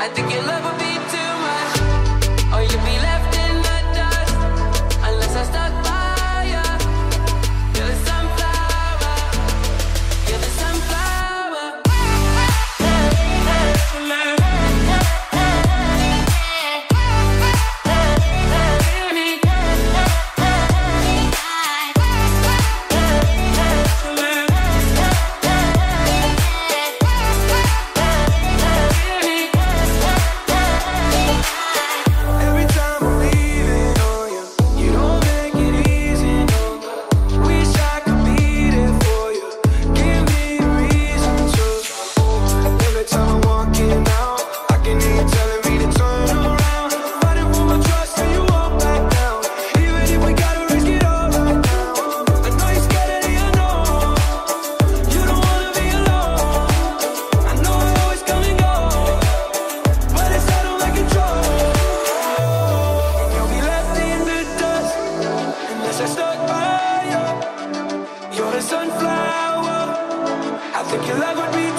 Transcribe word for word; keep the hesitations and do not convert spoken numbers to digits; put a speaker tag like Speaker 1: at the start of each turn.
Speaker 1: I think your love would be too much, or you'd be left in the dust unless I stuck by you. You're the sunflower, you're the sunflower. You're the sunflower. I think your love would be